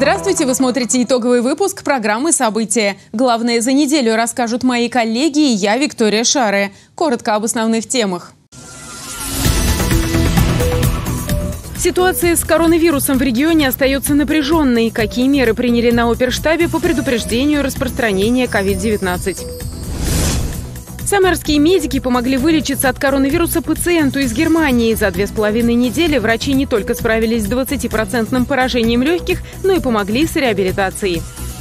Здравствуйте! Вы смотрите итоговый выпуск программы «События». Главное за неделю расскажут мои коллеги и я, Виктория Шаре. Коротко об основных темах. Ситуация с коронавирусом в регионе остается напряженной. Какие меры приняли на оперштабе по предупреждению распространения COVID-19? Самарские медики помогли вылечиться от коронавируса пациенту из Германии. За 2,5 недели врачи не только справились с 20% поражением легких, но и помогли с реабилитацией.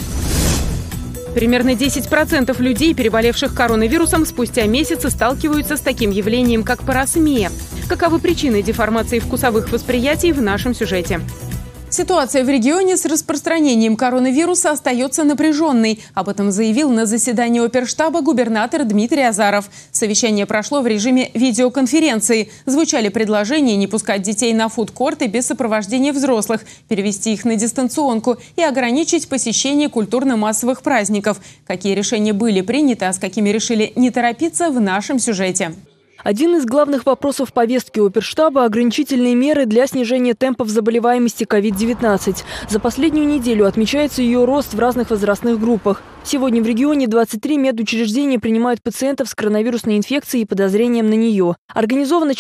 Примерно 10% людей, переболевших коронавирусом, спустя месяцы сталкиваются с таким явлением, как парасмия. Каковы причины деформации вкусовых восприятий в нашем сюжете? Ситуация в регионе с распространением коронавируса остается напряженной. Об этом заявил на заседании оперштаба губернатор Дмитрий Азаров. Совещание прошло в режиме видеоконференции. Звучали предложения не пускать детей на фудкорты без сопровождения взрослых, перевести их на дистанционку и ограничить посещение культурно-массовых праздников. Какие решения были приняты, а с какими решили не торопиться, в нашем сюжете. Один из главных вопросов повестки оперштаба – ограничительные меры для снижения темпов заболеваемости COVID-19. За последнюю неделю отмечается ее рост в разных возрастных группах. Сегодня в регионе 23 медучреждения принимают пациентов с коронавирусной инфекцией и подозрением на нее. Организовано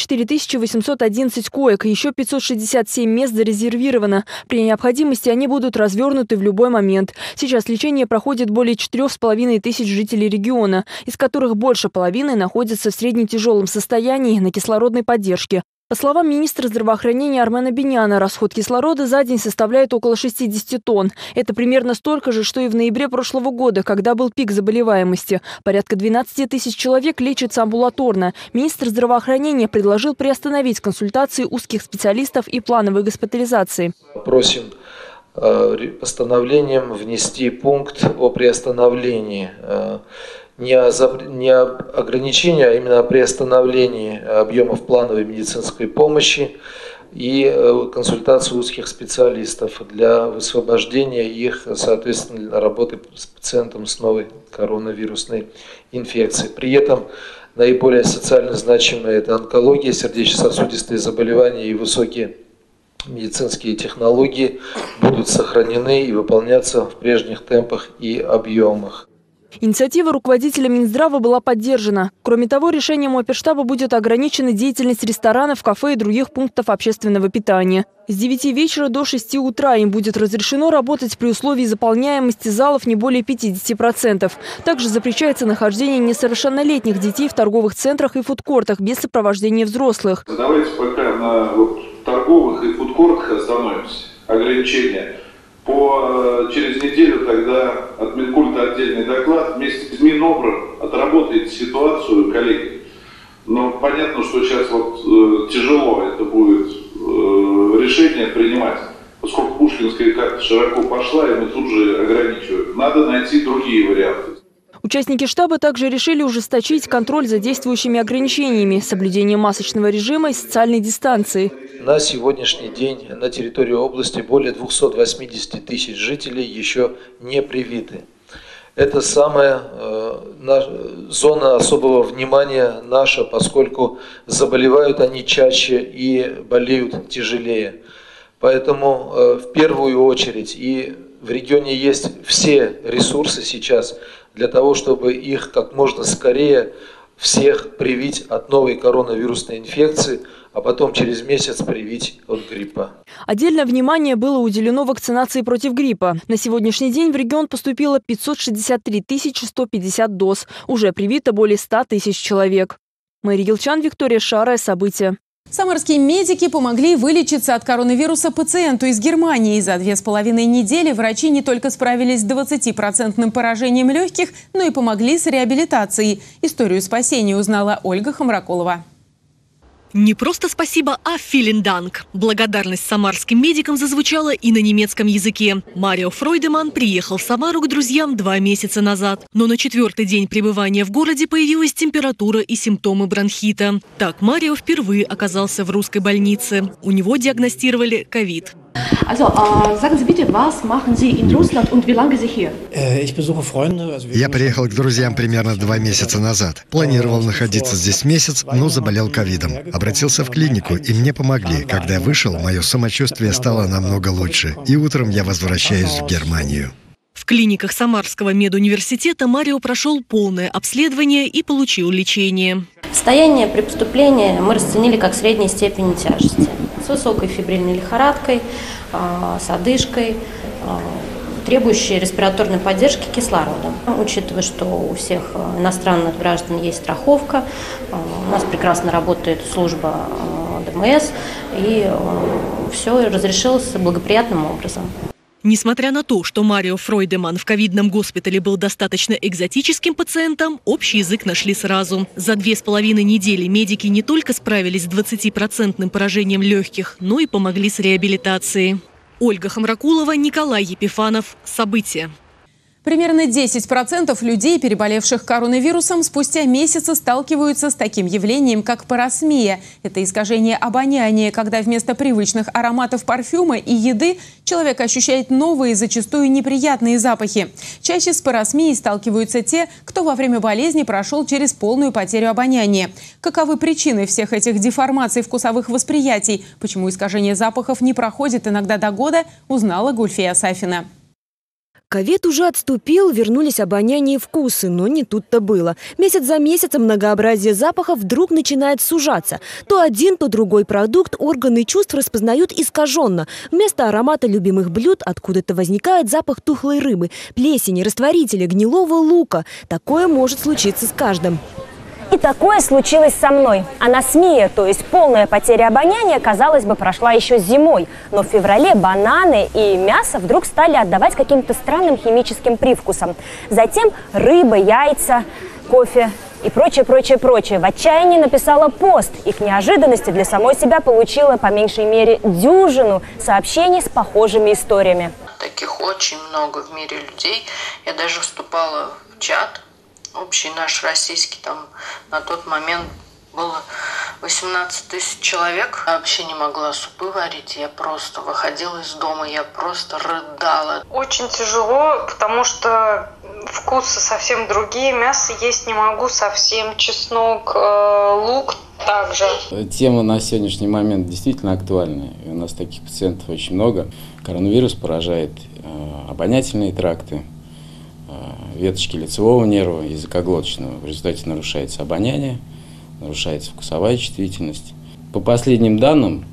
4811 коек, еще 567 мест зарезервировано. При необходимости они будут развернуты в любой момент. Сейчас лечение проходит более 4500 жителей региона, из которых больше половины находятся в средне-тяжелом состоянии на кислородной поддержке. По словам министра здравоохранения Армена Беняна, расход кислорода за день составляет около 60 тонн. Это примерно столько же, что и в ноябре прошлого года, когда был пик заболеваемости. Порядка 12 тысяч человек лечатся амбулаторно. Министр здравоохранения предложил приостановить консультации узких специалистов и плановой госпитализации. Просим постановлением внести пункт о приостановлении не ограничения, а именно о приостановлении объемов плановой медицинской помощи и консультации узких специалистов для высвобождения их, соответственно, для работы с пациентом с новой коронавирусной инфекцией. При этом наиболее социально значимые – это онкология, сердечно-сосудистые заболевания и высокие медицинские технологии будут сохранены и выполняться в прежних темпах и объемах. Инициатива руководителя Минздрава была поддержана. Кроме того, решением оперштаба будет ограничена деятельность ресторанов, кафе и других пунктов общественного питания. С 9 вечера до 6 утра им будет разрешено работать при условии заполняемости залов не более 50%. Также запрещается нахождение несовершеннолетних детей в торговых центрах и фудкортах без сопровождения взрослых. Давайте пока на торговых и фудкортах остановимся. Ограничения. Через неделю тогда от Минкульта отдельный доклад. Вместе с Минобром отработаете ситуацию, коллеги. Но понятно, что сейчас тяжело это будет решение принимать, поскольку пушкинская карта широко пошла, и мы тут же ограничиваем. Надо найти другие варианты. Участники штаба также решили ужесточить контроль за действующими ограничениями, соблюдением масочного режима и социальной дистанции. На сегодняшний день на территории области более 280 тысяч жителей еще не привиты. Это самая зона особого внимания наша, поскольку заболевают они чаще и болеют тяжелее. Поэтому в первую очередь и в регионе есть все ресурсы сейчас для того, чтобы их как можно скорее всех привить от новой коронавирусной инфекции, а потом через месяц привить от гриппа. Отдельное внимание было уделено вакцинации против гриппа. На сегодняшний день в регион поступило 563 150 доз. Уже привито более 100 тысяч человек. Мария Елчан, Виктория Шаре. События. Самарские медики помогли вылечиться от коронавируса пациенту из Германии. За 2,5 недели врачи не только справились с 20% поражением легких, но и помогли с реабилитацией. Историю спасения узнала Ольга Хамракулова. Не просто спасибо, а vielen Dank. Благодарность самарским медикам зазвучала и на немецком языке. Марио Фройдеман приехал в Самару к друзьям 2 месяца назад. Но на 4-й день пребывания в городе появилась температура и симптомы бронхита. Так Марио впервые оказался в русской больнице. У него диагностировали ковид. Also, sagen Sie bitte, was machen Sie in Russland und wie lange Sie hier? Я приехал к друзьям примерно 2 месяца назад. Планировал находиться здесь месяц, но заболел ковидом. Обратился в клинику, и мне помогли. Когда я вышел, мое самочувствие стало намного лучше. И утром я возвращаюсь в Германию. В клиниках Самарского медуниверситета Марио прошел полное обследование и получил лечение. Состояние при поступлении мы расценили как средней степени тяжести. С высокой фибрильной лихорадкой, с одышкой, требующей респираторной поддержки кислородом. Учитывая, что у всех иностранных граждан есть страховка, у нас прекрасно работает служба ДМС, и все разрешилось благоприятным образом. Несмотря на то, что Марио Фройдеман в ковидном госпитале был достаточно экзотическим пациентом, общий язык нашли сразу. За 2,5 недели медики не только справились с 20% поражением легких, но и помогли с реабилитацией. Ольга Хамракулова, Николай Епифанов. События. Примерно 10% людей, переболевших коронавирусом, спустя месяцы сталкиваются с таким явлением, как парасмия. Это искажение обоняния, когда вместо привычных ароматов парфюма и еды человек ощущает новые, зачастую неприятные запахи. Чаще с парасмией сталкиваются те, кто во время болезни прошел через полную потерю обоняния. Каковы причины всех этих деформаций вкусовых восприятий? Почему искажение запахов не проходит иногда до года, узнала Гульфия Сафина. Ковид уже отступил, вернулись обоняние и вкусы, но не тут-то было. Месяц за месяцем многообразие запахов вдруг начинает сужаться. То один, то другой продукт органы чувств распознают искаженно. Вместо аромата любимых блюд откуда-то возникает запах тухлой рыбы, плесени, растворителя, гнилого лука. Такое может случиться с каждым. И такое случилось со мной. Анасмия, то есть полная потеря обоняния, казалось бы, прошла еще зимой. Но в феврале бананы и мясо вдруг стали отдавать каким-то странным химическим привкусом. Затем рыба, яйца, кофе и прочее. В отчаянии написала пост и к неожиданности для самой себя получила по меньшей мере дюжину сообщений с похожими историями. Таких очень много в мире людей. Я даже вступала в чат. Общий наш российский, там на тот момент было 18 тысяч человек. Я вообще не могла супы варить, я просто выходила из дома, я просто рыдала. Очень тяжело, потому что вкусы совсем другие, мясо есть не могу совсем, чеснок, лук также. Тема на сегодняшний момент действительно актуальная, и у нас таких пациентов очень много. Коронавирус поражает обонятельные тракты, веточки лицевого нерва, языкоглоточного. В результате нарушается обоняние, нарушается вкусовая чувствительность. По последним данным,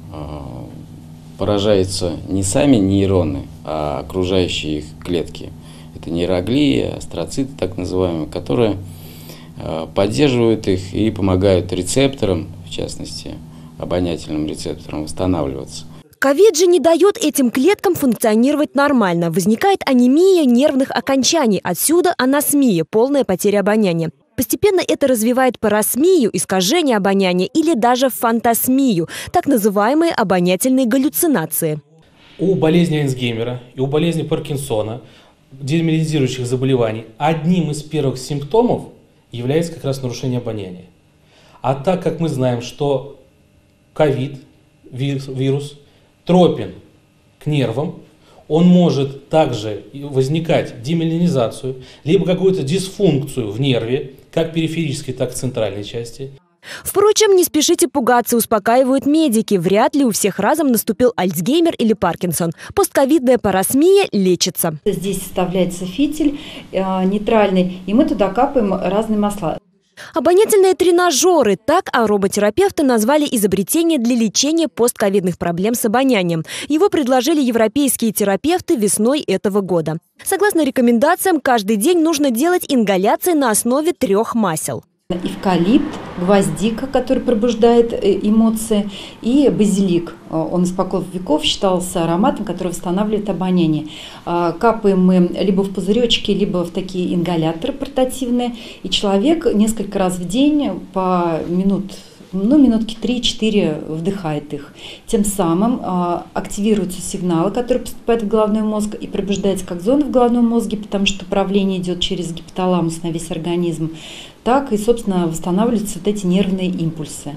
поражаются не сами нейроны, а окружающие их клетки. Это нейроглии, астроциты так называемые, которые поддерживают их и помогают рецепторам, в частности, обонятельным рецепторам, восстанавливаться. Ковид же не дает этим клеткам функционировать нормально. Возникает анемия нервных окончаний. Отсюда анасмия, полная потеря обоняния. Постепенно это развивает парасмию, искажение обоняния или даже фантасмию, так называемые обонятельные галлюцинации. У болезни Альцгеймера и у болезни Паркинсона, демиелинизирующих заболеваний, одним из первых симптомов является как раз нарушение обоняния. А так как мы знаем, что ковид, вирус, тропен к нервам, он может также возникать демиелинизацию, либо какую-то дисфункцию в нерве, как периферической, так и центральной части. Впрочем, не спешите пугаться, успокаивают медики. Вряд ли у всех разом наступил Альцгеймер или Паркинсон. Постковидная парасмия лечится. Здесь вставляется фитиль нейтральный, и мы туда капаем разные масла. Обонятельные тренажеры – так ароматерапевты назвали изобретение для лечения постковидных проблем с обонянием. Его предложили европейские терапевты весной этого года. Согласно рекомендациям, каждый день нужно делать ингаляции на основе 3 масел. Эвкалипт, гвоздика, который пробуждает эмоции, и базилик. Он испокон веков считался ароматом, который восстанавливает обоняние. Капаем мы либо в пузыречки, либо в такие ингаляторы портативные. И человек несколько раз в день по минутки 3-4 вдыхает их. Тем самым активируются сигналы, которые поступают в головной мозг, и пробуждаются как зоны в головном мозге, потому что управление идет через гипоталамус на весь организм, так и, собственно, восстанавливаются вот эти нервные импульсы.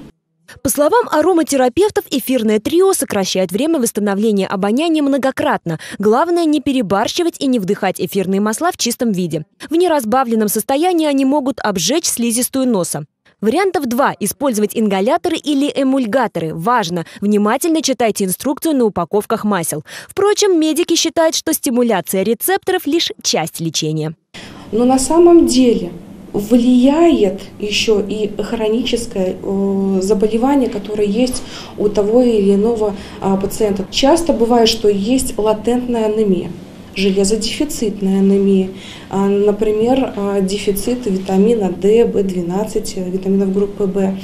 По словам ароматерапевтов, эфирное трио сокращает время восстановления обоняния многократно. Главное не перебарщивать и не вдыхать эфирные масла в чистом виде. В неразбавленном состоянии они могут обжечь слизистую носа. Вариантов 2 – использовать ингаляторы или эмульгаторы. Важно! Внимательно читайте инструкцию на упаковках масел. Впрочем, медики считают, что стимуляция рецепторов – лишь часть лечения. Но на самом деле влияет еще и хроническое заболевание, которое есть у того или иного пациента. Часто бывает, что есть латентная анемия, железодефицитная анемия, например, дефицит витамина D, B12, витаминов группы В,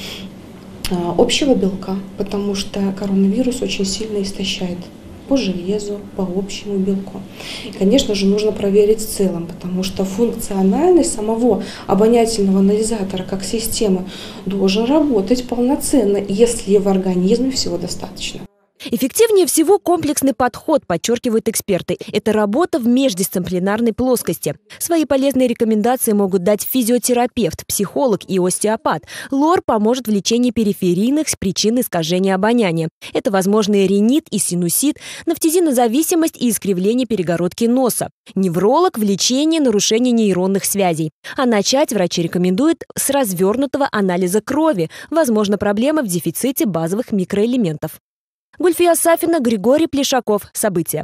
общего белка, потому что коронавирус очень сильно истощает по железу, по общему белку. И, конечно же, нужно проверить в целом, потому что функциональность самого обонятельного анализатора как системы должен работать полноценно, если в организме всего достаточно. Эффективнее всего комплексный подход, подчеркивают эксперты. Это работа в междисциплинарной плоскости. Свои полезные рекомендации могут дать физиотерапевт, психолог и остеопат. Лор поможет в лечении периферийных причин искажения обоняния. Это возможный ринит и синусит, нафтизинозависимость и искривление перегородки носа. Невролог в лечении нарушений нейронных связей. А начать врачи рекомендуют с развернутого анализа крови. Возможно, проблемы в дефиците базовых микроэлементов. Гульфия Сафина, Григорий Плешаков. События.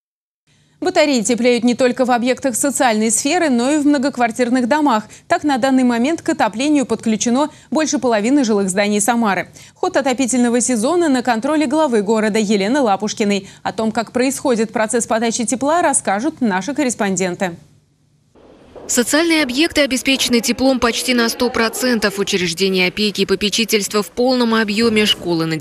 Батареи теплеют не только в объектах социальной сферы, но и в многоквартирных домах. Так, на данный момент к отоплению подключено больше половины жилых зданий Самары. Ход отопительного сезона на контроле главы города Елены Лапушкиной. О том, как происходит процесс подачи тепла, расскажут наши корреспонденты. Социальные объекты обеспечены теплом почти на 100%. Учреждения опеки и попечительства в полном объеме, школы на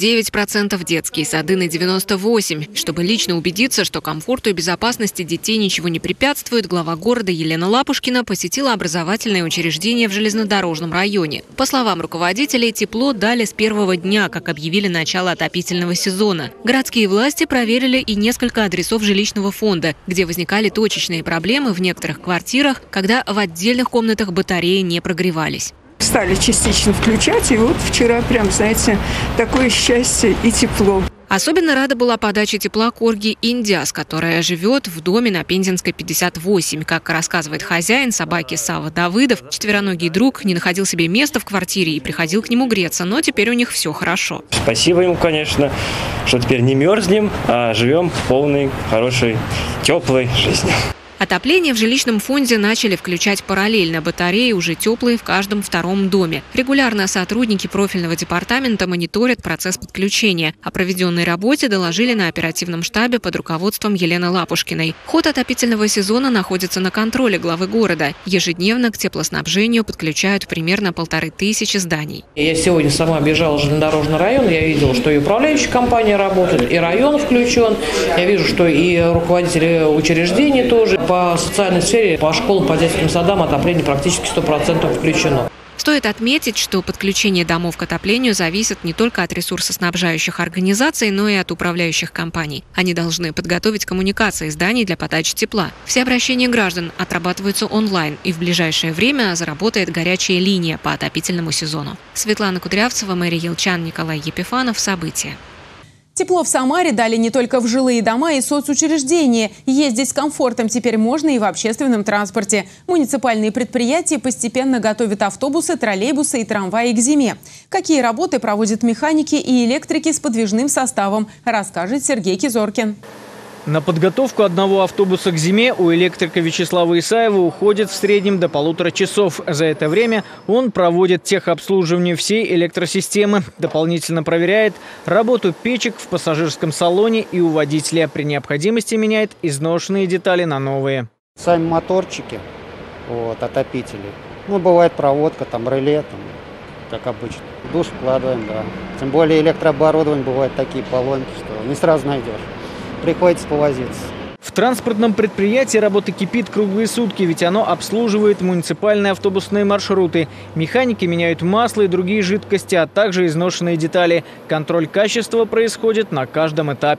99%, детские сады на 98%. Чтобы лично убедиться, что комфорту и безопасности детей ничего не препятствует, глава города Елена Лапушкина посетила образовательные учреждения в железнодорожном районе. По словам руководителей, тепло дали с первого дня, как объявили начало отопительного сезона. Городские власти проверили и несколько адресов жилищного фонда, где возникали точечные проблемы в некоторых квартирах, когда в отдельных комнатах батареи не прогревались. Стали частично включать, и вот вчера прям, знаете, такое счастье и тепло. Особенно рада была подача тепла корги Индиас, которая живет в доме на Пензенской, 58. Как рассказывает хозяин собаки Сава Давыдов, четвероногий друг не находил себе места в квартире и приходил к нему греться, но теперь у них все хорошо. Спасибо ему, конечно, что теперь не мерзнем, а живем полной, хорошей, теплой жизнью. Отопление в жилищном фонде начали включать параллельно. Батареи уже теплые в каждом втором доме. Регулярно сотрудники профильного департамента мониторят процесс подключения. О проведенной работе доложили на оперативном штабе под руководством Елены Лапушкиной. Ход отопительного сезона находится на контроле главы города. Ежедневно к теплоснабжению подключают примерно 1500 зданий. Я сегодня сама объезжала железнодорожный район. Я видела, что и управляющая компания работает, и район включен. Я вижу, что и руководители учреждений тоже. По социальной сфере, по школам, по детским садам отопление практически 100% включено. Стоит отметить, что подключение домов к отоплению зависит не только от ресурсоснабжающих организаций, но и от управляющих компаний. Они должны подготовить коммуникации зданий для подачи тепла. Все обращения граждан отрабатываются онлайн, и в ближайшее время заработает горячая линия по отопительному сезону. Светлана Кудрявцева, Мэри Елчан, Николай Епифанов. События. Тепло в Самаре дали не только в жилые дома и соцучреждения. Ездить с комфортом теперь можно и в общественном транспорте. Муниципальные предприятия постепенно готовят автобусы, троллейбусы и трамваи к зиме. Какие работы проводят механики и электрики с подвижным составом, расскажет Сергей Кизоркин. На подготовку одного автобуса к зиме у электрика Вячеслава Исаева уходит в среднем до 1,5 часов. За это время он проводит техобслуживание всей электросистемы, дополнительно проверяет работу печек в пассажирском салоне и у водителя. При необходимости меняет изношенные детали на новые. Сами моторчики, отопители. Бывает проводка, реле, как обычно. Душ вкладываем, да. Тем более электрооборудование, бывают такие поломки, что не сразу найдешь. Приходится повозиться. В транспортном предприятии работа кипит круглые сутки, ведь оно обслуживает муниципальные автобусные маршруты. Механики меняют масло и другие жидкости, а также изношенные детали. Контроль качества происходит на каждом этапе.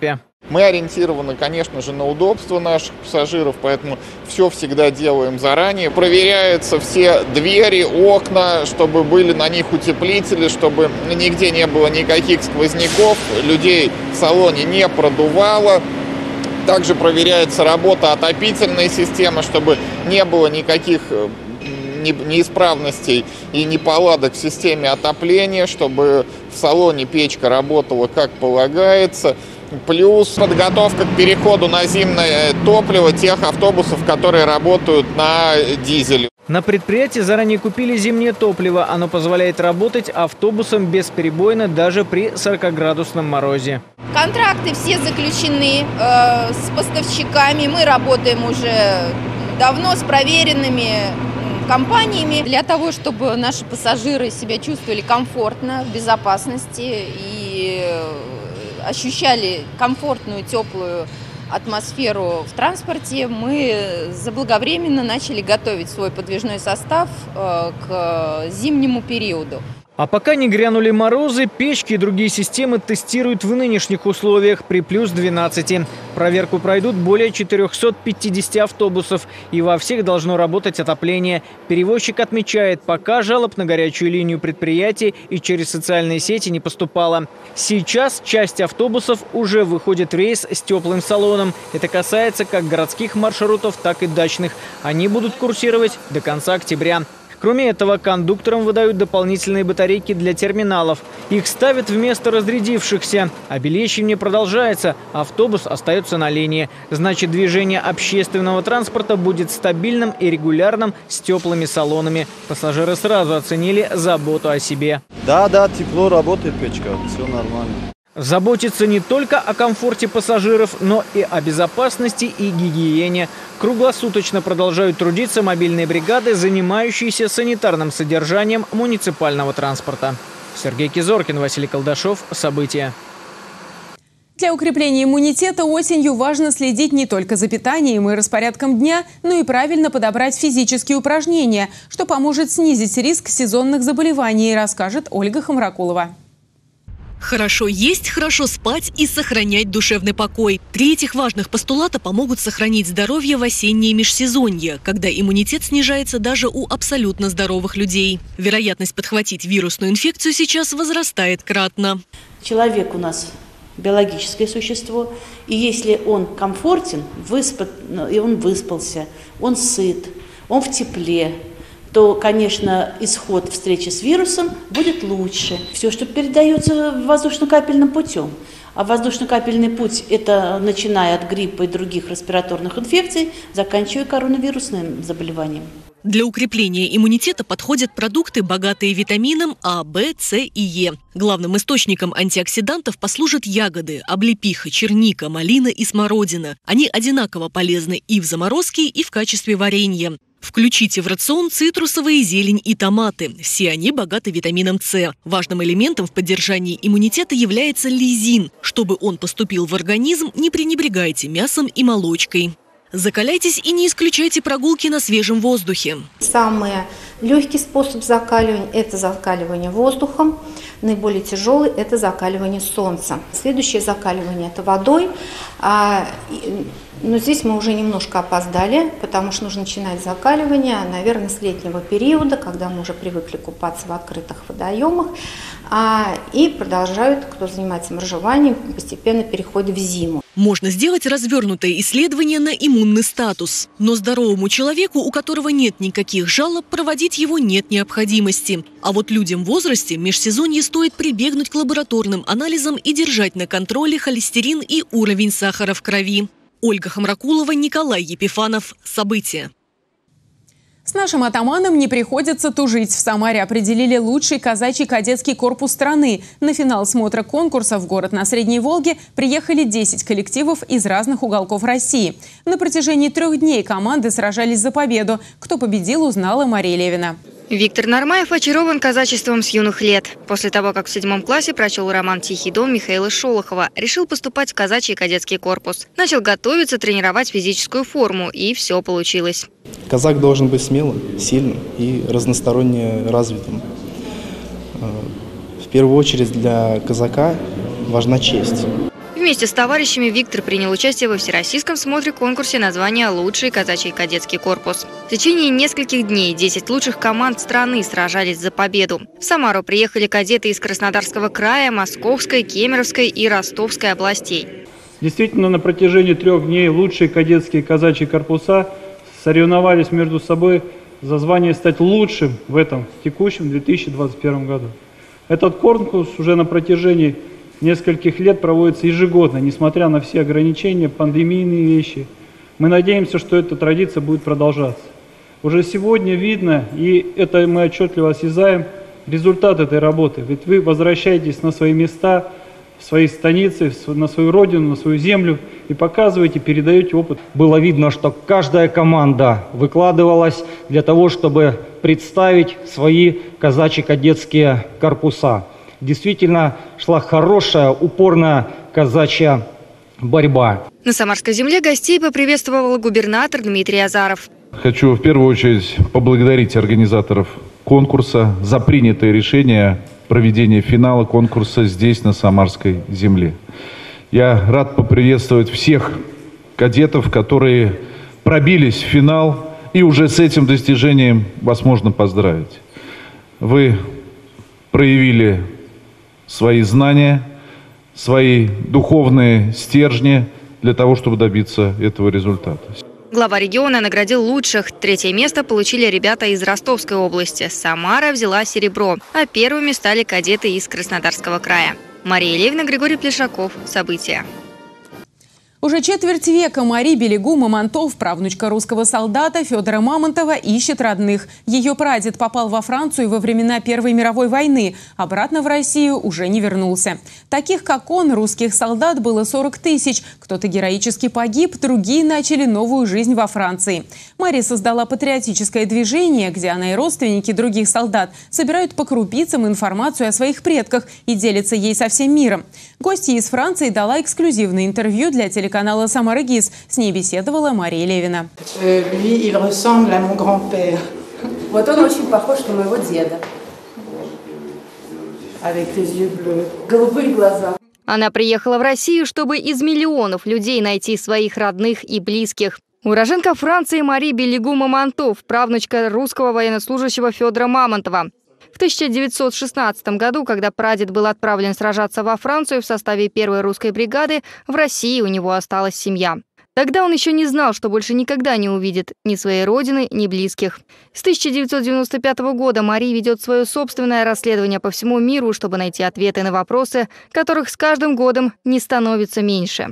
Мы ориентированы, конечно же, на удобство наших пассажиров, поэтому все всегда делаем заранее. Проверяются все двери, окна, чтобы были на них утеплители, чтобы нигде не было никаких сквозняков, людей в салоне не продувало. Также проверяется работа отопительной системы, чтобы не было никаких неисправностей и неполадок в системе отопления, чтобы в салоне печка работала как полагается. Плюс подготовка к переходу на зимнее топливо тех автобусов, которые работают на дизеле. На предприятии заранее купили зимнее топливо. Оно позволяет работать автобусам бесперебойно даже при 40-градусном морозе. Контракты все заключены с поставщиками. Мы работаем уже давно с проверенными компаниями. Для того, чтобы наши пассажиры себя чувствовали комфортно, в безопасности и ощущали комфортную, теплую атмосферу в транспорте, мы заблаговременно начали готовить свой подвижной состав к зимнему периоду. А пока не грянули морозы, печки и другие системы тестируют в нынешних условиях при плюс 12. Проверку пройдут более 450 автобусов, и во всех должно работать отопление. Перевозчик отмечает, пока жалоб на горячую линию предприятий и через социальные сети не поступало. Сейчас часть автобусов уже выходит в рейс с теплым салоном. Это касается как городских маршрутов, так и дачных. Они будут курсировать до конца октября. Кроме этого, кондукторам выдают дополнительные батарейки для терминалов. Их ставят вместо разрядившихся. Обелечивание продолжается, автобус остается на линии. Значит, движение общественного транспорта будет стабильным и регулярным с теплыми салонами. Пассажиры сразу оценили заботу о себе. Да, тепло, работает печка, все нормально. Заботиться не только о комфорте пассажиров, но и о безопасности и гигиене. Круглосуточно продолжают трудиться мобильные бригады, занимающиеся санитарным содержанием муниципального транспорта. Сергей Кизоркин, Василий Колдашов. События. Для укрепления иммунитета осенью важно следить не только за питанием и распорядком дня, но и правильно подобрать физические упражнения, что поможет снизить риск сезонных заболеваний, расскажет Ольга Хамракулова. Хорошо есть, хорошо спать и сохранять душевный покой. 3 этих важных постулата помогут сохранить здоровье в осеннее межсезонье, когда иммунитет снижается даже у абсолютно здоровых людей. Вероятность подхватить вирусную инфекцию сейчас возрастает кратно. Человек у нас биологическое существо, и если он комфортен, и он выспался, он сыт, он в тепле, то, конечно, исход встречи с вирусом будет лучше. Все, что передается воздушно-капельным путем. А воздушно-капельный путь – это начиная от гриппа и других респираторных инфекций, заканчивая коронавирусным заболеванием. Для укрепления иммунитета подходят продукты, богатые витамином А, В, С и Е. Главным источником антиоксидантов послужат ягоды – облепиха, черника, малина и смородина. Они одинаково полезны и в заморозке, и в качестве варенья. Включите в рацион цитрусовые, зелень и томаты. Все они богаты витамином С. Важным элементом в поддержании иммунитета является лизин. Чтобы он поступил в организм, не пренебрегайте мясом и молочкой. Закаляйтесь и не исключайте прогулки на свежем воздухе. Самый легкий способ закаливания – это закаливание воздухом. Наиболее тяжелый – это закаливание солнцем. Следующее закаливание – это водой. Но здесь мы уже немножко опоздали, потому что нужно начинать закаливание, наверное, с летнего периода, когда мы уже привыкли купаться в открытых водоемах. И продолжают, кто занимается моржеванием, постепенно переходит в зиму. Можно сделать развернутое исследование на иммунный статус. Но здоровому человеку, у которого нет никаких жалоб, проводить его нет необходимости. А вот людям в возрасте в межсезонье стоит прибегнуть к лабораторным анализам и держать на контроле холестерин и уровень сахара в крови. Ольга Хамракулова, Николай Епифанов. События. С нашим атаманом не приходится тужить. В Самаре определили лучший казачий кадетский корпус страны. На финал смотра конкурса в город на Средней Волге приехали 10 коллективов из разных уголков России. На протяжении 3 дней команды сражались за победу. Кто победил, узнала Мария Левина. Виктор Нормаев очарован казачеством с юных лет. После того, как в 7 классе прочел роман «Тихий дом» Михаила Шолохова, решил поступать в казачий кадетский корпус. Начал готовиться, тренировать физическую форму, и все получилось. Казак должен быть смелым, сильным и разносторонне развитым. В первую очередь для казака важна честь. Вместе с товарищами Виктор принял участие во всероссийском смотре-конкурсе на звание «Лучший казачий кадетский корпус». В течение нескольких дней 10 лучших команд страны сражались за победу. В Самару приехали кадеты из Краснодарского края, Московской, Кемеровской и Ростовской областей. Действительно, на протяжении 3 дней лучшие кадетские казачьи корпуса соревновались между собой за звание стать лучшим в этом текущем 2021 году. Этот конкурс уже на протяжении нескольких лет проводится ежегодно, несмотря на все ограничения, пандемийные вещи. Мы надеемся, что эта традиция будет продолжаться. Уже сегодня видно, и это мы отчетливо осязаем, результат этой работы. Ведь вы возвращаетесь на свои места, в свои станицы, на свою родину, на свою землю и показываете, передаете опыт. Было видно, что каждая команда выкладывалась для того, чтобы представить свои казачьи кадетские корпуса. Действительно шла хорошая, упорная казачья борьба. На Самарской земле гостей поприветствовал губернатор Дмитрий Азаров. Хочу в первую очередь поблагодарить организаторов конкурса за принятое решение проведения финала конкурса здесь, на Самарской земле. Я рад поприветствовать всех кадетов, которые пробились в финал, и уже с этим достижением вас можно поздравить. Вы проявили свои знания, свои духовные стержни для того, чтобы добиться этого результата. Глава региона наградил лучших. 3-е место получили ребята из Ростовской области. Самара взяла серебро, а первыми стали кадеты из Краснодарского края. Мария Левина, Григорий Плешаков. События. Уже четверть века Мари Белегу-Мамонтов, правнучка русского солдата Федора Мамонтова, ищет родных. Ее прадед попал во Францию во времена Первой мировой войны. Обратно в Россию уже не вернулся. Таких, как он, русских солдат было 40 тысяч. Кто-то героически погиб, другие начали новую жизнь во Франции. Мари создала патриотическое движение, где она и родственники других солдат собирают по крупицам информацию о своих предках и делятся ей со всем миром. Гостья из Франции дала эксклюзивное интервью для телеканала «Самара ГИС». С ней беседовала Мария Левина. Вот он очень похож на моего деда. Голубые глаза. Она приехала в Россию, чтобы из миллионов людей найти своих родных и близких. Уроженка Франции Мари Белегу-Мамонтов, правнучка русского военнослужащего Федора Мамонтова. В 1916 году, когда прадед был отправлен сражаться во Францию в составе 1-й русской бригады, в России у него осталась семья. Тогда он еще не знал, что больше никогда не увидит ни своей родины, ни близких. С 1995 года Мари ведет свое собственное расследование по всему миру, чтобы найти ответы на вопросы, которых с каждым годом не становится меньше.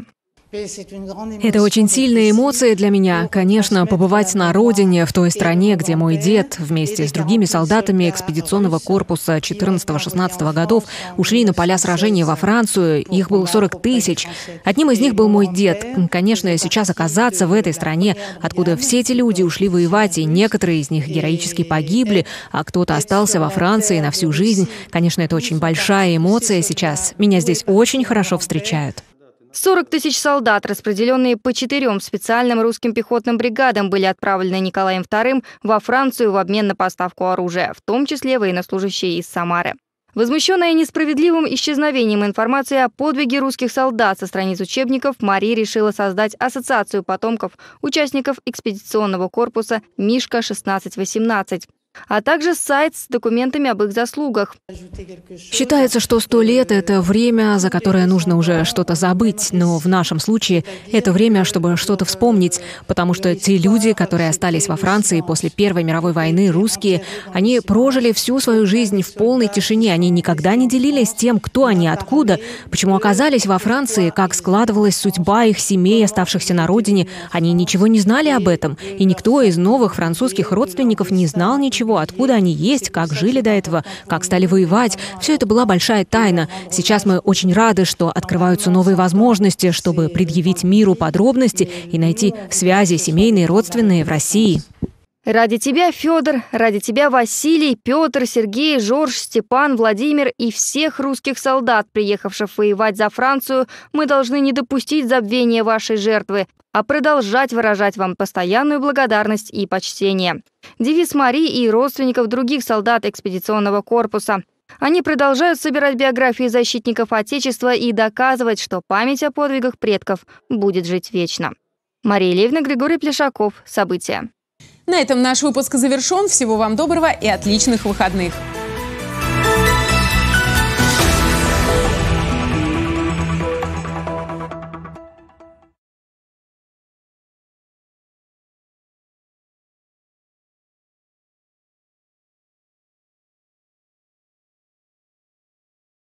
Это очень сильные эмоции для меня. Конечно, побывать на родине, в той стране, где мой дед вместе с другими солдатами экспедиционного корпуса 14-16 годов ушли на поля сражений во Францию. Их было 40 тысяч. Одним из них был мой дед. Конечно, сейчас оказаться в этой стране, откуда все эти люди ушли воевать, и некоторые из них героически погибли, а кто-то остался во Франции на всю жизнь. Конечно, это очень большая эмоция сейчас. Меня здесь очень хорошо встречают. 40 тысяч солдат, распределенные по 4 специальным русским пехотным бригадам, были отправлены Николаем II во Францию в обмен на поставку оружия, в том числе военнослужащие из Самары. Возмущенная несправедливым исчезновением информации о подвиге русских солдат со страниц учебников, Мари решила создать ассоциацию потомков участников экспедиционного корпуса «Мишка-1618», а также сайт с документами об их заслугах. Считается, что 100 лет – это время, за которое нужно уже что-то забыть. Но в нашем случае это время, чтобы что-то вспомнить. Потому что те люди, которые остались во Франции после Первой мировой войны, русские, они прожили всю свою жизнь в полной тишине. Они никогда не делились тем, кто они, откуда, почему оказались во Франции, как складывалась судьба их семей, оставшихся на родине. Они ничего не знали об этом. И никто из новых французских родственников не знал ничего, откуда они есть, как жили до этого, как стали воевать. Все это была большая тайна. Сейчас мы очень рады, что открываются новые возможности, чтобы предъявить миру подробности и найти связи семейные, родственные в России. Ради тебя, Федор, ради тебя, Василий, Петр, Сергей, Жорж, Степан, Владимир и всех русских солдат, приехавших воевать за Францию, мы должны не допустить забвения вашей жертвы, а продолжать выражать вам постоянную благодарность и почтение. Девиз Мари и родственников других солдат экспедиционного корпуса. Они продолжают собирать биографии защитников Отечества и доказывать, что память о подвигах предков будет жить вечно. Мария Левина, Григорий Плешаков. События. На этом наш выпуск завершен. Всего вам доброго и отличных выходных.